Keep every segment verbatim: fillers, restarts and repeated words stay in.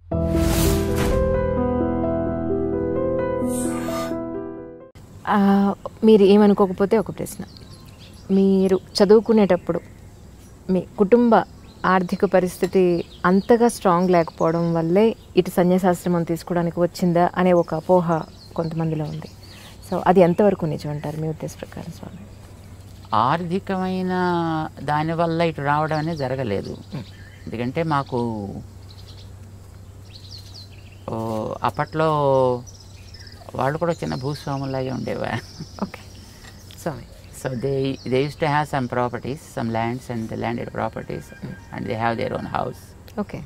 మీరు ఏమనుకోకపోతే ఒక ప్రశ్న, మీరు చదువుకునేటప్పుడు మీ కుటుంబ ఆర్థిక పరిస్థితి అంతగా స్ట్రాంగ్ లేకపోవడం వల్లే ఇటు సన్యాసాశ్రమం తీసుకోవడానికి వచ్చిందా అనే ఒక అపోహ కొంతమందిలో ఉంది. సో అది ఎంతవరకు నిజం అంటారు మీ ఉద్దేశ ప్రకారం స్వామి? ఆర్థికమైన దానివల్ల ఇటు రావడం అనేది జరగలేదు. ఎందుకంటే మాకు అప్పట్లో వాళ్ళు కూడా చిన్న భూస్వాములాగే ఉండేవారు. Okay Swami. So they they used to have some properties, some lands and the landed properties, mm. and they have their own house. Okay.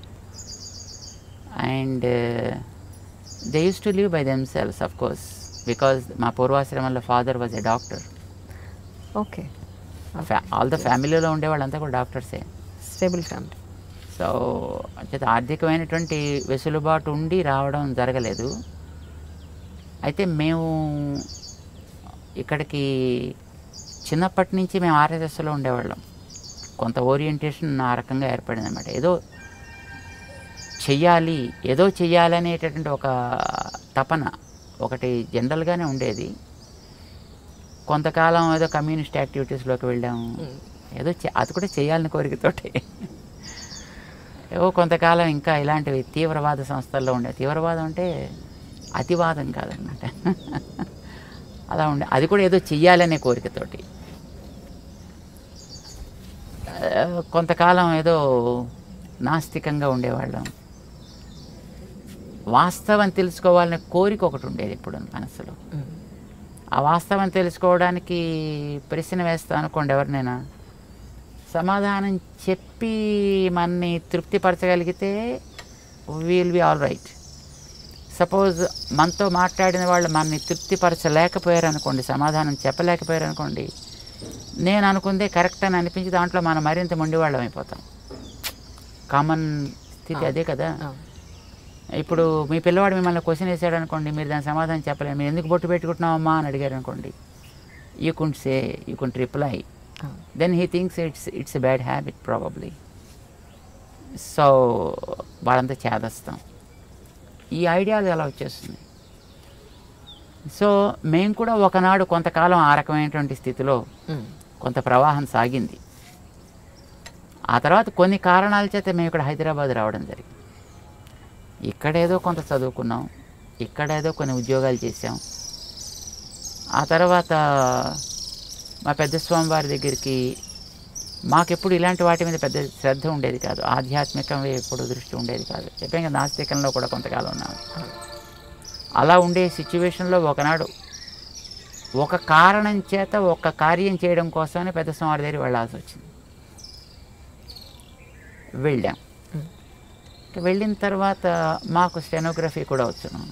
And uh, they used to live by themselves, of course, because my Purvasraman's father was a doctor. Okay. Fa all the family lo unde vallanta kuda doctors e. Stable family. So అంచేత ఆర్థికమైనటువంటి వెసులుబాటు ఉండి రావడం జరగలేదు. అయితే మేము ఇక్కడికి చిన్నప్పటి నుంచి మేము ఆర్ఎస్ఎస్లో ఉండేవాళ్ళం. కొంత ఓరియంటేషన్ ఆ రకంగా ఏర్పడింది అన్నమాట. ఏదో చెయ్యాలి ఏదో చెయ్యాలి అనేటటువంటి ఒక తపన ఒకటి జనరల్గానే ఉండేది. కొంతకాలం ఏదో కమ్యూనిస్ట్ యాక్టివిటీస్లోకి వెళ్ళాము. ఏదో అది కూడా చేయాలని కోరికతోటి ఏవో కొంతకాలం ఇంకా ఇలాంటివి తీవ్రవాద సంస్థల్లో ఉండే. తీవ్రవాదం అంటే అతివాదం కాదనమాట. అలా ఉండే అది కూడా ఏదో చెయ్యాలనే కోరికతోటి కొంతకాలం ఏదో నాస్తికంగా ఉండేవాళ్ళం. వాస్తవం తెలుసుకోవాలనే కోరిక ఒకటి ఉండేది ఇప్పుడు మనసులో. ఆ వాస్తవం తెలుసుకోవడానికి ప్రశ్న వేస్తా అనుకోండి ఎవరినైనా, సమాధానం చెప్పి మనని తృప్తిపరచగలిగితే will be all right. Suppose మనతో మాట్లాడిన వాళ్ళు మనని తృప్తిపరచలేకపోయారు అనుకోండి, సమాధానం చెప్పలేకపోయారు అనుకోండి, నేను అనుకుందే కరెక్ట్ అని అనిపించి దాంట్లో మనం మరింత మొండివాళ్ళం అయిపోతాం. కామన్ స్థితి అదే కదా. ఇప్పుడు మీ పిల్లవాడు మిమ్మల్ని క్వశ్చన్ వేసాడు అనుకోండి, మీరు దాని సమాధానం చెప్పలేరు. మీరు ఎందుకు బొట్టు పెట్టుకుంటున్నావమ్మా అని అడిగారు అనుకోండి, you can't say, you can't reply. Then he thinks it's it's a bad habit probably. So వాళ్ళంతా చేదస్తాం. ఈ ఐడియాలు ఎలా వచ్చేస్తుంది. సో మేము కూడా ఒకనాడు కొంతకాలం ఆ రకమైనటువంటి స్థితిలో కొంత ప్రవాహం సాగింది. ఆ తర్వాత కొన్ని కారణాల చేత మేము ఇక్కడ హైదరాబాద్ రావడం జరిగింది. ఇక్కడేదో కొంత చదువుకున్నాం, ఇక్కడేదో కొన్ని ఉద్యోగాలు చేసాం. ఆ తర్వాత మా పెద్ద స్వామివారి దగ్గరికి మాకెప్పుడు ఇలాంటి వాటి మీద పెద్ద శ్రద్ధ ఉండేది కాదు. ఆధ్యాత్మికం ఎప్పుడు దృష్టి ఉండేది కాదు. చెప్పాం కదా, నాస్తికంలో కూడా కొంతకాలం ఉన్నాము. అలా ఉండే సిచ్యువేషన్లో ఒకనాడు ఒక కారణం చేత ఒక కార్యం చేయడం కోసమని పెద్ద స్వామి దగ్గర వెళ్ళాల్సి వచ్చింది. వెళ్ళాం. వెళ్ళిన తర్వాత మాకు స్టెనోగ్రఫీ కూడా వచ్చును.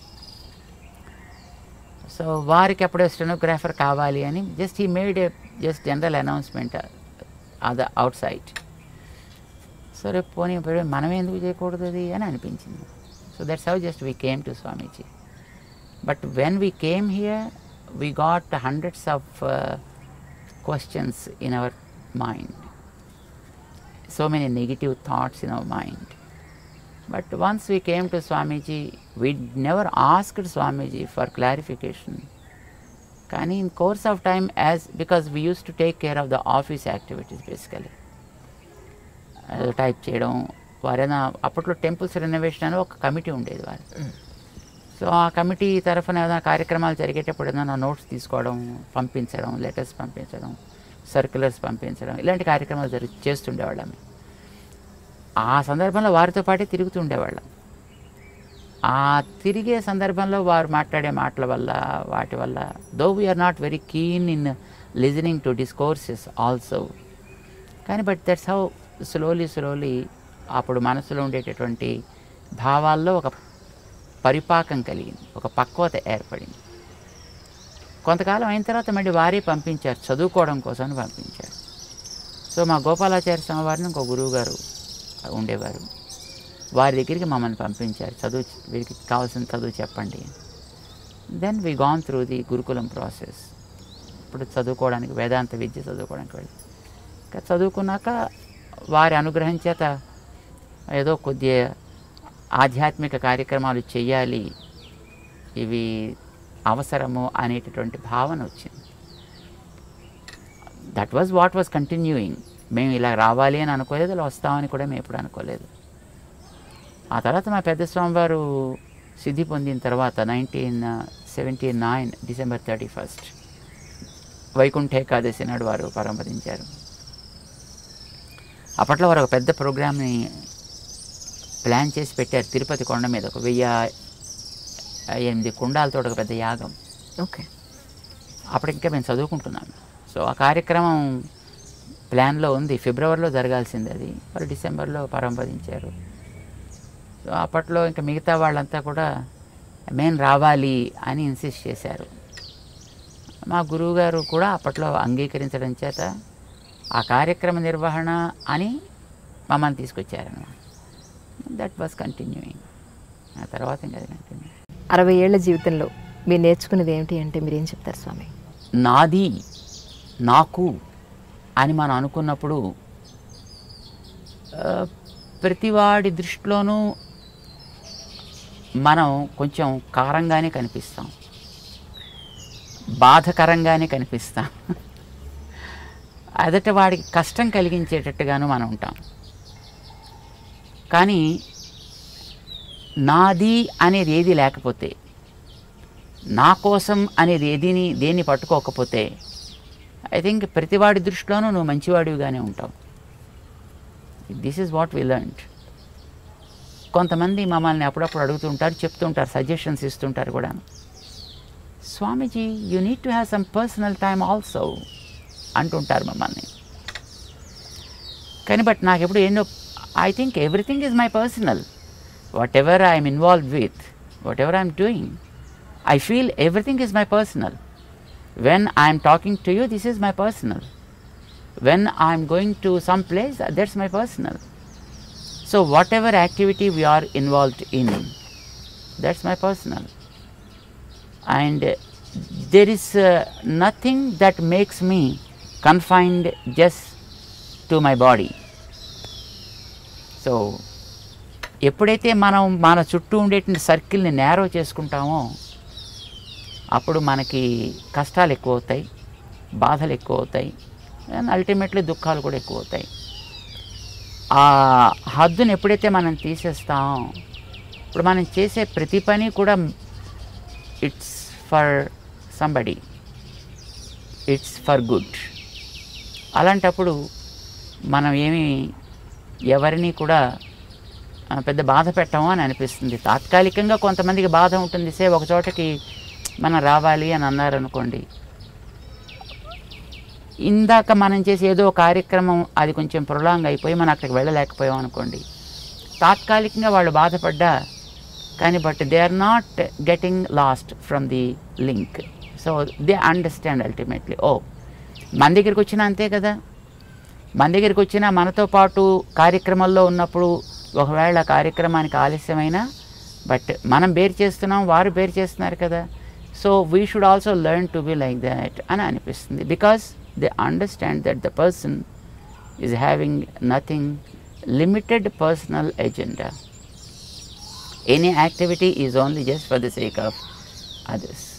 సో వారికి అప్పుడే స్టెనోగ్రాఫర్ కావాలి అని just he made a just general announcement అది అవుట్ సైడ్. సో రేపు పోనీ మనం ఎందుకు చేయకూడదు అది అని అనిపించింది. So that's how just we came to Swamiji. But when we came here we got hundreds of questions in our mind, so many negative thoughts in our mind. But once we came to Swamiji, we never asked Swamiji for clarification. Kani in course of time, as because we used to take care of the office activities basically. Uh, type చేయడం వారైనా అప్పట్లో temples renovation అని ఒక committee ఉండేది వారు. So ఆ committee తరఫున ఏదైనా కార్యక్రమాలు జరిగేటప్పుడు ఏదైనా నోట్స్ తీసుకోవడం, పంపించడం, లెటర్స్ పంపించడం, సర్క్యులర్స్ పంపించడం, ఇలాంటి కార్యక్రమాలు జరుగు చేస్తుండేవాళ్ళం. ఆ సందర్భంలో వారితో పాటే తిరుగుతుండేవాళ్ళం. ఆ తిరిగే సందర్భంలో వారు మాట్లాడే మాటల వల్ల వాటి వల్ల though we are not very keen in listening to discourses also, కానీ but that's how slowly slowly అప్పుడు మనసులో ఉండేటటువంటి భావాల్లో ఒక పరిపాకం కలిగింది, ఒక పక్వత ఏర్పడింది. కొంతకాలం అయిన తర్వాత మళ్ళీ వారే పంపించారు, చదువుకోవడం కోసం పంపించారు. సో మా గోపాలాచార్య స్వామి వారిని ఇంకో గురువు గారు ఉండేవారు, వారి దగ్గరికి మమ్మల్ని పంపించారు. చదువు వీరికి కావాల్సిన చదువు చెప్పండి. Then we gone through the gurukulam process. ఇప్పుడు చదువుకోవడానికి వేదాంత విద్య చదువుకోవడానికి వెళ్ళి చదువుకున్నాక వారి అనుగ్రహం చేత ఏదో కొద్దిగా ఆధ్యాత్మిక కార్యక్రమాలు చేయాలి, ఇవి అవసరము అనేటటువంటి భావన వచ్చింది. That was what was continuing. మేము ఇలా రావాలి అని అనుకోలేదు, ఇలా వస్తామని కూడా మేము ఎప్పుడు అనుకోలేదు. ఆ తర్వాత మా పెద్ద స్వామివారు సిద్ధి పొందిన తర్వాత nineteen seventy nine December thirty first Vaikuntha Ekadashi నాడు వారు పరంపదించారు. అప్పట్లో వారు ఒక పెద్ద ప్రోగ్రామ్ని ప్లాన్ చేసి పెట్టారు తిరుపతి కొండ మీద. ఒక వెయ్యి ఎనిమిది కుండాలతో ఒక పెద్ద యాగం. ఓకే. అప్పుడు ఇంకా మేము చదువుకుంటున్నాము. సో ఆ కార్యక్రమం ప్లాన్లో ఉంది, ఫిబ్రవరిలో జరగాల్సింది. అది వారు డిసెంబర్లో పరంపదించారు. సో అప్పట్లో ఇంకా మిగతా వాళ్ళంతా కూడా మేము రావాలి అని ఇన్సిస్ట్ చేశారు. మా గురువుగారు కూడా అప్పట్లో అంగీకరించడం చేత ఆ కార్యక్రమ నిర్వహణ అని మమ్మల్ని తీసుకొచ్చారన్నమాట. That was continuing. ఆ తర్వాత ఇంకా అది కంటిన్యూ. అరవై ఏళ్ల జీవితంలో మీరు నేర్చుకున్నది ఏమిటి అంటే మీరేం చెప్తారు స్వామి? నాది, నాకు అని మనం అనుకున్నప్పుడు ప్రతివాడి దృష్టిలోనూ మనం కొంచెం కారంగానే కనిపిస్తాం, బాధకరంగానే కనిపిస్తాం, అదట వాడికి కష్టం కలిగించేటట్టుగాను మనం ఉంటాం. కానీ నాది అనేది ఏది లేకపోతే, నా కోసం అనేది ఏదిని దేన్ని పట్టుకోకపోతే, ఐ థింక్ ప్రతివాడి దృష్టిలోనూ నువ్వు మంచివాడివిగానే ఉంటావు. This is what we learned. కొంతమంది మమ్మల్ని అప్పుడప్పుడు అడుగుతుంటారు, చెప్తుంటారు, సజెషన్స్ ఇస్తుంటారు కూడా. Swamiji, you need to have some personal time also అంటుంటారు మమ్మల్ని. కానీ బట్ నాకు ఎప్పుడు ఎన్నో, I think everything is my personal. Whatever I'm involved with, whatever I'm doing, I feel everything is my personal. When I am talking to you, this is my personal. When I am going to some place, that's my personal. So whatever activity we are involved in, that's my personal. And uh, there is uh, nothing that makes me confined just to my body. So ఎప్పుడైతే మనం మన చుట్టూ ఉండేటువంటి సర్కిల్ని narrow చేసుకుంటామో అప్పుడు మనకి కష్టాలు ఎక్కువ అవుతాయి, బాధలు ఎక్కువ అవుతాయి, అండ్ అల్టిమేట్లీ దుఃఖాలు కూడా ఎక్కువ అవుతాయి. ఆ హద్దును ఎప్పుడైతే మనం తీసేస్తాం, ఇప్పుడు మనం చేసే ప్రతి పని కూడా it's for somebody, it's for good. అలాంటప్పుడు మనం ఏమి ఎవరిని కూడా పెద్ద బాధ పెట్టాము అని అనిపిస్తుంది. తాత్కాలికంగా కొంతమందికి బాధ ఉంటుంది. సే ఒక చోటకి మనం రావాలి అని అన్నారనుకోండి, ఇందాక మనం చేసే ఏదో కార్యక్రమం అది కొంచెం ప్రొలాంగ్ అయిపోయి మనం అక్కడికి వెళ్ళలేకపోయాం అనుకోండి, తాత్కాలికంగా వాళ్ళు బాధపడ్డా కానీ but they are not getting lost from the link. So they understand ultimately, ఓ మన దగ్గరికి వచ్చినా అంతే కదా, మన దగ్గరికి వచ్చినా మనతో పాటు కార్యక్రమాల్లో ఉన్నప్పుడు ఒకవేళ కార్యక్రమానికి ఆలస్యమైనా బట్ మనం బేర్ చేస్తున్నాం, వారు బేర్ చేస్తున్నారు కదా. So we should also learn to be like that అని అనిపిస్తుంది. Because they understand that the person is having nothing limited personal agenda. Any activity is only just for the sake of others.